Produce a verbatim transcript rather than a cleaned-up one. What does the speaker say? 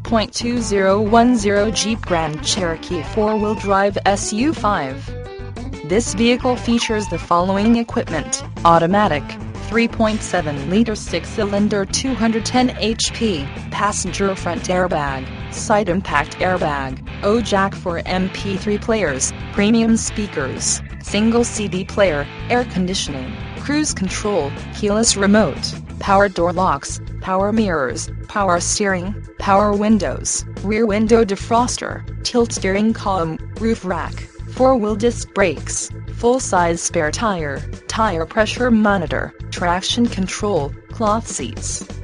point two zero one zero Jeep Grand Cherokee four-wheel drive S U five. This vehicle features the following equipment: automatic, three point seven liter six-cylinder two hundred ten horsepower, passenger front airbag, side impact airbag, O jack for M P three players, premium speakers, single C D player, air conditioning, cruise control, keyless remote, power door locks, power mirrors, power steering, power windows, rear window defroster, tilt steering column, roof rack, four-wheel disc brakes, full-size spare tire, tire pressure monitor, traction control, cloth seats.